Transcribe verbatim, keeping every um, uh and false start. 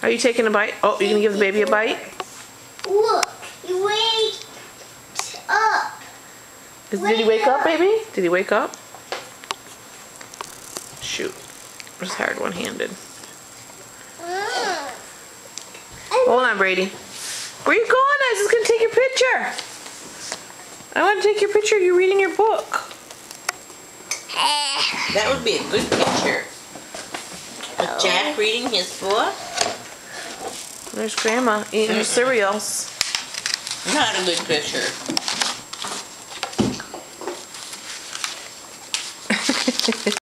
Are you taking a bite? Oh, you're gonna give the baby a bite? Look, you wake up. Is, did he wake up, baby? Did he wake up? Shoot. It was hard one-handed. Mm. Hold on, Brady. Where you going? I was just gonna take your picture. I want to take your picture. You're reading your book. That would be a good picture. With Jack reading his book. There's Grandma eating her cereals. Not a good picture.